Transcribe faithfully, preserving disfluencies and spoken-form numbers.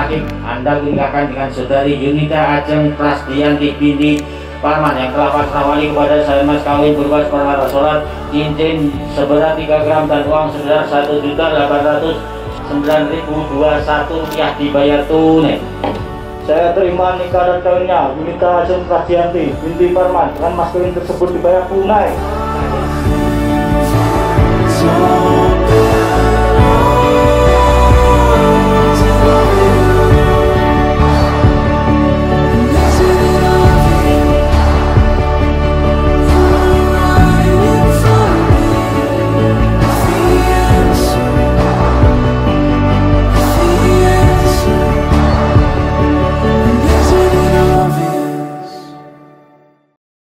Hakim, Anda menikahkan dengan saudari Yunita Ajeng Prasdianti binti Parman yang telah pasrah wali kepada saya mas kawin berupa perkara sholat, cincin seberat tiga gram dan uang sebesar satu juta delapan ratus sembilan ribu dua puluh satu rupiah dibayar tunai. Saya terima nikah dan kawinnya Yunita Ajeng Prasdianti binti Parman dengan mas kawin tersebut dibayar tunai.